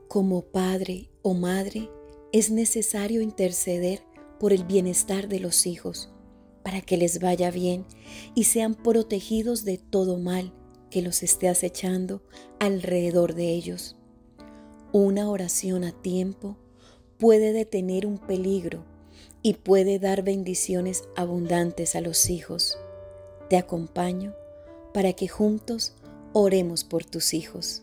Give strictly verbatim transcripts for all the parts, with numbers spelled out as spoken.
Como padre o madre, es necesario interceder por el bienestar de los hijos, para que les vaya bien y sean protegidos de todo mal que los esté acechando alrededor de ellos. Una oración a tiempo puede detener un peligro y puede dar bendiciones abundantes a los hijos. Te acompaño para que juntos oremos por tus hijos.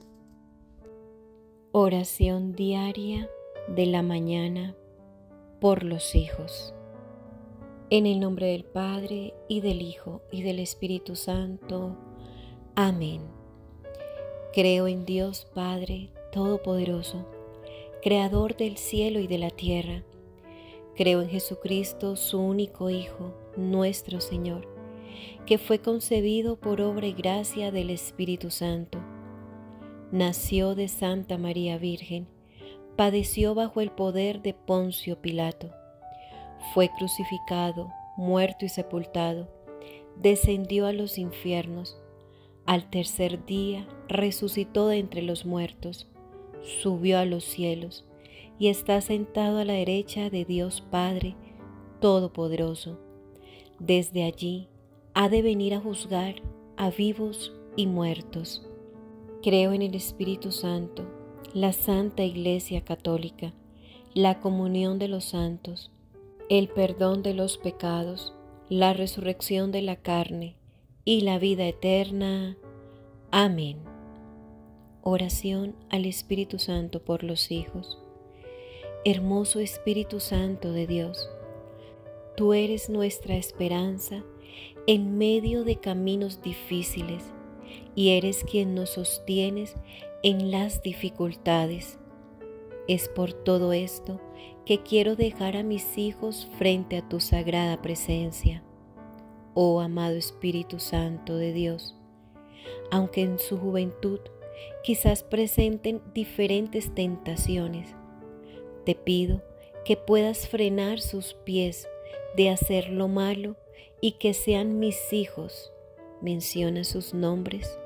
Oración diaria de la mañana por los hijos. En el nombre del Padre, y del Hijo, y del Espíritu Santo. Amén. Creo en Dios Padre Todopoderoso, Creador del cielo y de la tierra. Creo en Jesucristo, su único Hijo, nuestro Señor, que fue concebido por obra y gracia del Espíritu Santo. Nació de Santa María Virgen, padeció bajo el poder de Poncio Pilato, fue crucificado, muerto y sepultado, descendió a los infiernos, al tercer día resucitó de entre los muertos, subió a los cielos y está sentado a la derecha de Dios Padre Todopoderoso. Desde allí ha de venir a juzgar a vivos y muertos. Creo en el Espíritu Santo, la Santa Iglesia Católica, la comunión de los santos, el perdón de los pecados, la resurrección de la carne y la vida eterna. Amén. Oración al Espíritu Santo por los hijos. Hermoso Espíritu Santo de Dios, tú eres nuestra esperanza en medio de caminos difíciles y eres quien nos sostienes en las dificultades. Es por todo esto que quiero dejar a mis hijos frente a tu sagrada presencia. Oh amado Espíritu Santo de Dios, aunque en su juventud quizás presenten diferentes tentaciones, te pido que puedas frenar sus pies de hacer lo malo y que sean mis hijos. Menciona sus nombres.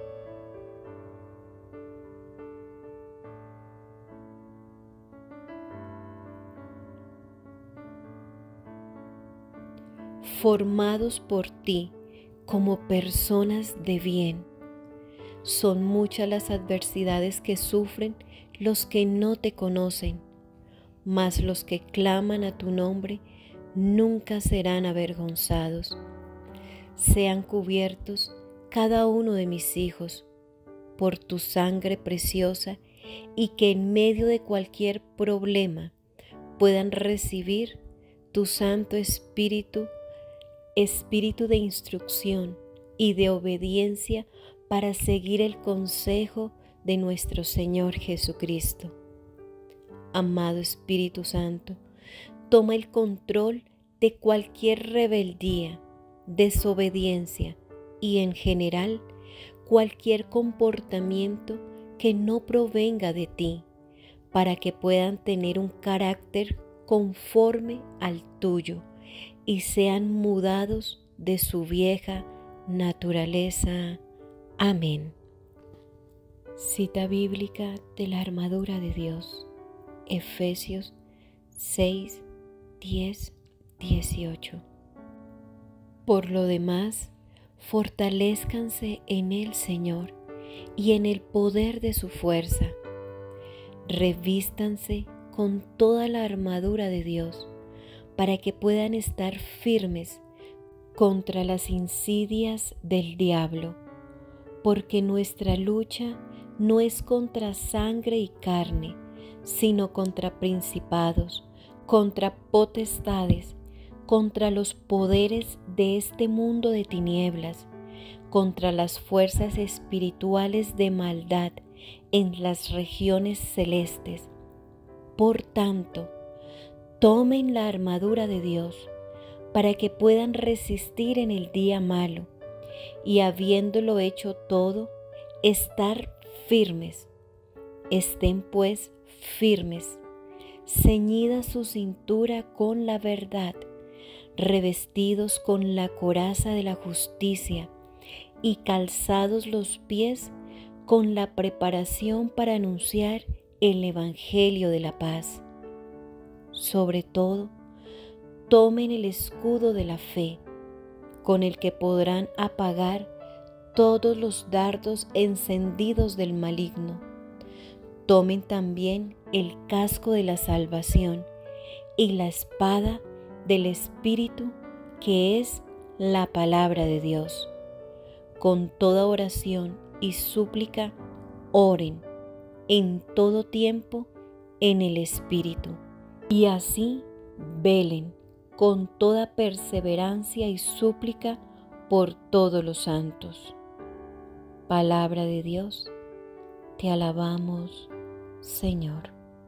Formados por ti como personas de bien. Son muchas las adversidades que sufren los que no te conocen, mas los que claman a tu nombre nunca serán avergonzados. Sean cubiertos cada uno de mis hijos por tu sangre preciosa y que en medio de cualquier problema puedan recibir tu Santo Espíritu, Espíritu de instrucción y de obediencia para seguir el consejo de nuestro Señor Jesucristo. Amado Espíritu Santo, toma el control de cualquier rebeldía, desobediencia y en general cualquier comportamiento que no provenga de ti, para que puedan tener un carácter conforme al tuyo y sean mudados de su vieja naturaleza. Amén. Cita bíblica de la armadura de Dios, Efesios seis, diez, dieciocho. Por lo demás, fortalézcanse en el Señor y en el poder de su fuerza. Revístanse con toda la armadura de Dios para que puedan estar firmes contra las insidias del diablo, porque nuestra lucha no es contra sangre y carne, sino contra principados, contra potestades, contra los poderes de este mundo de tinieblas, contra las fuerzas espirituales de maldad en las regiones celestes. Por tanto, tomen la armadura de Dios para que puedan resistir en el día malo y, habiéndolo hecho todo, estar firmes. Estén pues firmes, ceñida su cintura con la verdad, revestidos con la coraza de la justicia y calzados los pies con la preparación para anunciar el Evangelio de la paz. Sobre todo, tomen el escudo de la fe, con el que podrán apagar todos los dardos encendidos del maligno. Tomen también el casco de la salvación y la espada del Espíritu, que es la palabra de Dios. Con toda oración y súplica, oren en todo tiempo en el Espíritu. Y así velen con toda perseverancia y súplica por todos los santos. Palabra de Dios, te alabamos, Señor.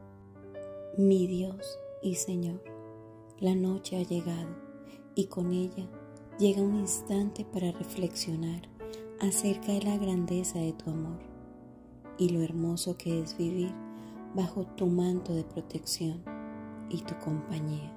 Mi Dios y Señor, la noche ha llegado y con ella llega un instante para reflexionar acerca de la grandeza de tu amor y lo hermoso que es vivir bajo tu manto de protección y tu compañía.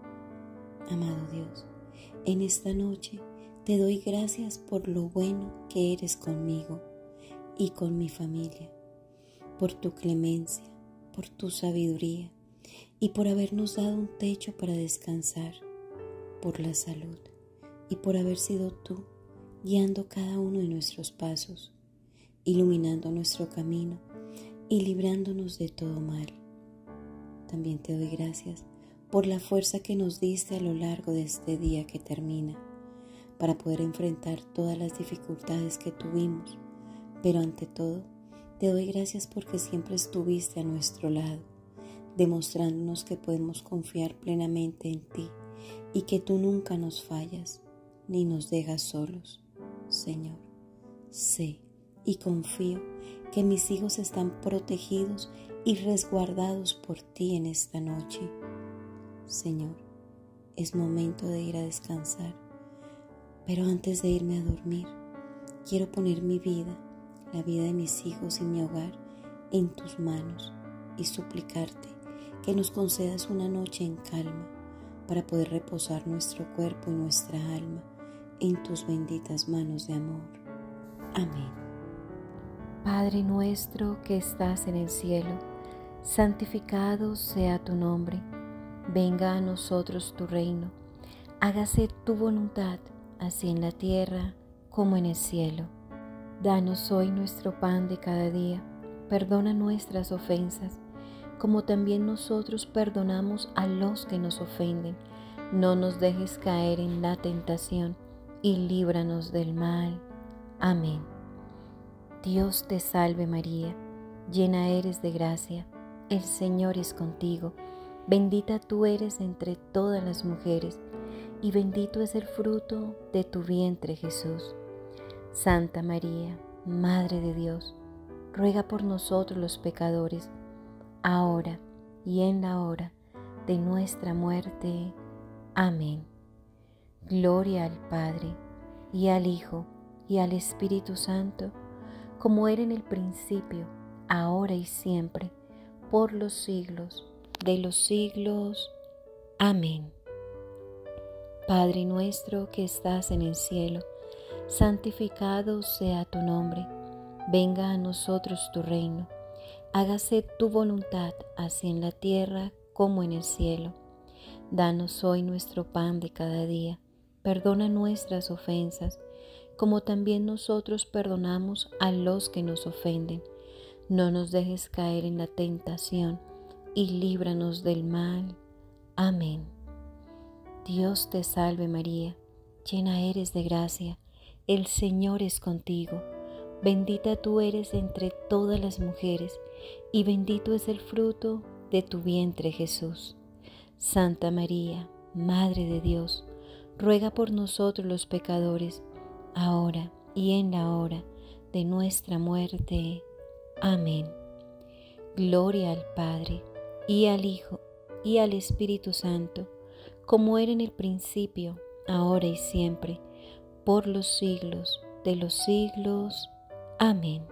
Amado Dios, en esta noche te doy gracias por lo bueno que eres conmigo y con mi familia, por tu clemencia, por tu sabiduría y por habernos dado un techo para descansar, por la salud y por haber sido tú guiando cada uno de nuestros pasos, iluminando nuestro camino y librándonos de todo mal. También te doy gracias por la fuerza que nos diste a lo largo de este día que termina, para poder enfrentar todas las dificultades que tuvimos, pero ante todo, te doy gracias porque siempre estuviste a nuestro lado, demostrándonos que podemos confiar plenamente en ti y que tú nunca nos fallas ni nos dejas solos. Señor, sé y confío que mis hijos están protegidos y resguardados por ti en esta noche. Señor, es momento de ir a descansar, pero antes de irme a dormir, quiero poner mi vida, la vida de mis hijos y mi hogar en tus manos y suplicarte que nos concedas una noche en calma para poder reposar nuestro cuerpo y nuestra alma en tus benditas manos de amor. Amén. Padre nuestro que estás en el cielo, santificado sea tu nombre. Venga a nosotros tu reino. Hágase tu voluntad, así en la tierra como en el cielo. Danos hoy nuestro pan de cada día. Perdona nuestras ofensas, como también nosotros perdonamos a los que nos ofenden. No nos dejes caer en la tentación y líbranos del mal. Amén. Dios te salve María, llena eres de gracia, el Señor es contigo. Bendita tú eres entre todas las mujeres, y bendito es el fruto de tu vientre Jesús. Santa María, Madre de Dios, ruega por nosotros los pecadores, ahora y en la hora de nuestra muerte. Amén. Gloria al Padre, y al Hijo, y al Espíritu Santo, como era en el principio, ahora y siempre, por los siglos de los siglos. Amén. Padre nuestro que estás en el cielo, santificado sea tu nombre. Venga a nosotros tu reino. Hágase tu voluntad, así en la tierra como en el cielo. Danos hoy nuestro pan de cada día. Perdona nuestras ofensas, como también nosotros perdonamos a los que nos ofenden. No nos dejes caer en la tentación, y líbranos del mal. Amén. Dios te salve María, llena eres de gracia, el Señor es contigo. Bendita tú eres entre todas las mujeres, y bendito es el fruto de tu vientre Jesús. Santa María, Madre de Dios, ruega por nosotros los pecadores, ahora y en la hora de nuestra muerte. Amén. Gloria al Padre, y al Hijo, y al Espíritu Santo, como era en el principio, ahora y siempre, por los siglos de los siglos. Amén.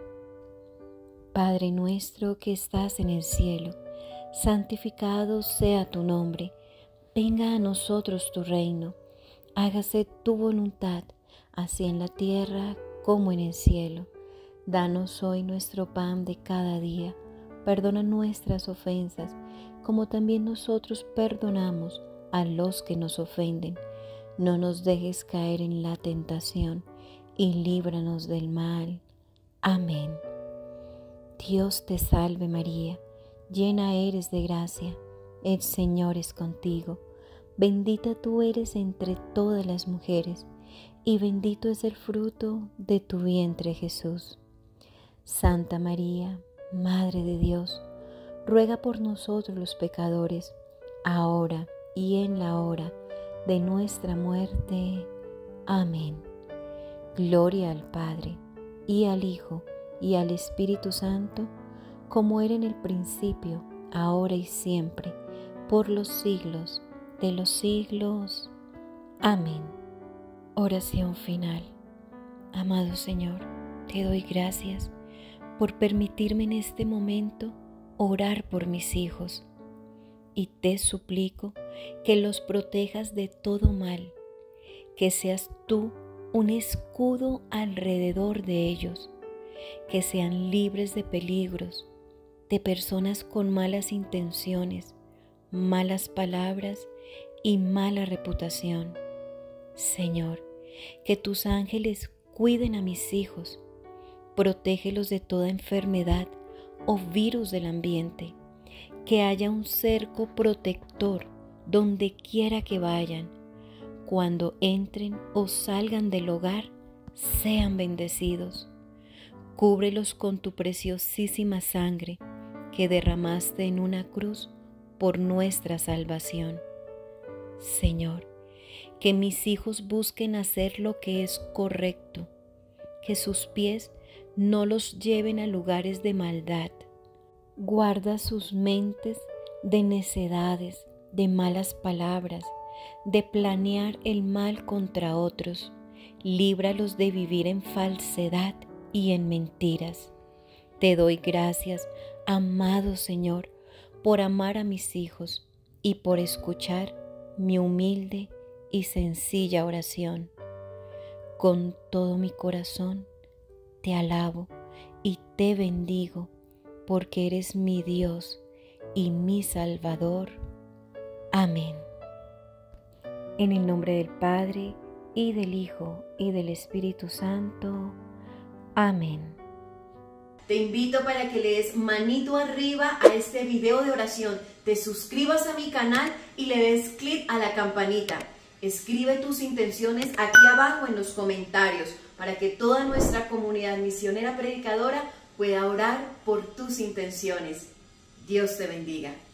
Padre nuestro que estás en el cielo, santificado sea tu nombre. Venga a nosotros tu reino. Hágase tu voluntad, así en la tierra como en el cielo. Danos hoy nuestro pan de cada día. Perdona nuestras ofensas, como también nosotros perdonamos a los que nos ofenden. No nos dejes caer en la tentación y líbranos del mal. Amén. Dios te salve María, llena eres de gracia, el Señor es contigo. Bendita tú eres entre todas las mujeres, y bendito es el fruto de tu vientre Jesús. Santa María, Madre de Dios, ruega por nosotros los pecadores, ahora y en la hora de nuestra muerte. Amén. Gloria al Padre, y al Hijo, y al Espíritu Santo, como era en el principio, ahora y siempre, por los siglos de los siglos. Amén. Oración final. Amado Señor, te doy gracias por permitirme en este momento orar por mis hijos, y te suplico que los protejas de todo mal, que seas tú un escudo alrededor de ellos, que sean libres de peligros, de personas con malas intenciones, malas palabras y mala reputación. Señor, que tus ángeles cuiden a mis hijos, protégelos de toda enfermedad o virus del ambiente, que haya un cerco protector donde quiera que vayan. Cuando entren o salgan del hogar, sean bendecidos. Cúbrelos con tu preciosísima sangre que derramaste en una cruz por nuestra salvación. Señor, que mis hijos busquen hacer lo que es correcto, que sus pies no los lleven a lugares de maldad. Guarda sus mentes de necedades, de malas palabras, de planear el mal contra otros. Líbralos de vivir en falsedad y en mentiras. Te doy gracias, amado Señor, por amar a mis hijos y por escuchar mi humilde y sencilla oración. Con todo mi corazón te alabo y te bendigo, porque eres mi Dios y mi Salvador. Amén. En el nombre del Padre, y del Hijo, y del Espíritu Santo. Amén. Te invito para que le des manito arriba a este video de oración, te suscribas a mi canal y le des clic a la campanita. Escribe tus intenciones aquí abajo en los comentarios para que toda nuestra comunidad misionera predicadora pueda orar por tus intenciones. Dios te bendiga.